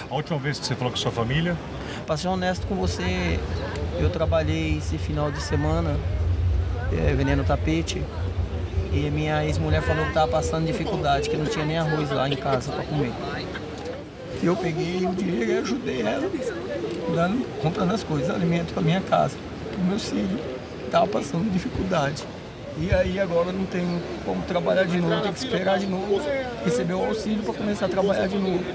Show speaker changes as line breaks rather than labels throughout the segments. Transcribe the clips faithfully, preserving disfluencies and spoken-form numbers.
A última vez que você falou com a sua família?
Pra ser honesto com você, eu trabalhei esse final de semana é, vendendo tapete e minha ex-mulher falou que estava passando dificuldade, que não tinha nem arroz lá em casa para comer. E eu peguei o dinheiro e ajudei ela, dando, comprando as coisas, alimento para minha casa, para o meu filho, que estava passando dificuldade. E aí agora não tenho como trabalhar de novo, tenho que esperar de novo, receber o auxílio para começar a trabalhar de novo.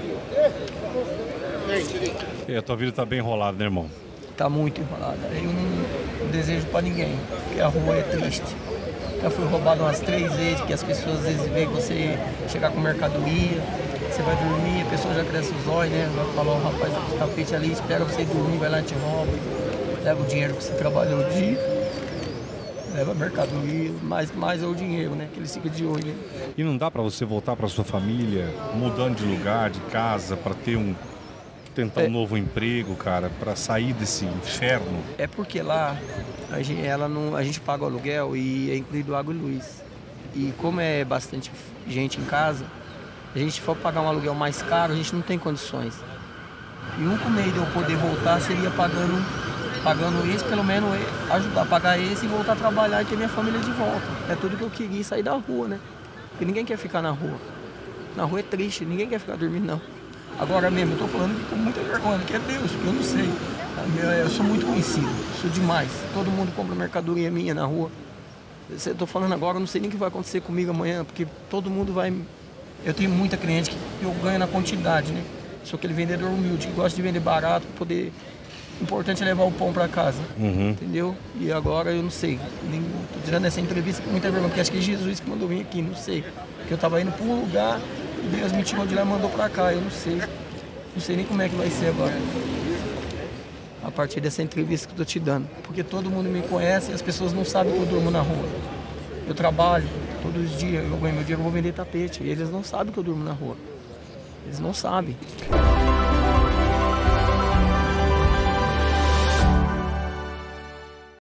E a tua vida tá bem enrolada, né, irmão?
Tá muito enrolada. Eu não desejo para ninguém, porque a rua é triste. Já fui roubado umas três vezes, porque as pessoas às vezes veem você chegar com mercadoria, você vai dormir, a pessoa já cresce os olhos, né? Vai falar, o rapaz do tapete ali, espera você dormir, vai lá e te rouba, leva o dinheiro que você trabalhou o dia, leva a mercadoria, mais, mais é o dinheiro, né? Que ele fica de olho. Né?
E não dá para você voltar para sua família, mudando de lugar, de casa, para ter um tentar é, um novo emprego, cara, para sair desse inferno?
É porque lá a gente, ela não, a gente paga o aluguel e é incluído água e luz. E como é bastante gente em casa, a gente for pagar um aluguel mais caro, a gente não tem condições. E o único meio de eu poder voltar seria pagando, pagando esse, pelo menos ajudar a pagar esse e voltar a trabalhar e ter minha família de volta. É tudo que eu queria, sair da rua, né? Porque ninguém quer ficar na rua. Na rua é triste, ninguém quer ficar dormindo, não. Agora mesmo, eu tô falando com muita vergonha, que é Deus, porque eu não sei. Eu sou muito conhecido, sou demais. Todo mundo compra mercadoria minha na rua. Eu tô falando agora, eu não sei nem o que vai acontecer comigo amanhã, porque todo mundo vai... Eu tenho muita cliente que eu ganho na quantidade, né? Sou aquele vendedor humilde, que gosta de vender barato para poder... O importante é levar o pão para casa, uhum. Entendeu? E agora eu não sei. Nem... Tô tirando essa entrevista com muita vergonha, porque acho que é Jesus que mandou vir aqui, não sei. Porque eu tava indo para um lugar... E Deus me tirou de lá e mandou pra cá, eu não sei. Não sei nem como é que vai ser agora. A partir dessa entrevista que eu tô te dando. Porque todo mundo me conhece e as pessoas não sabem que eu durmo na rua. Eu trabalho todos os dias, eu ganho meu dinheiro, eu vou vender tapete. E eles não sabem que eu durmo na rua. Eles não sabem.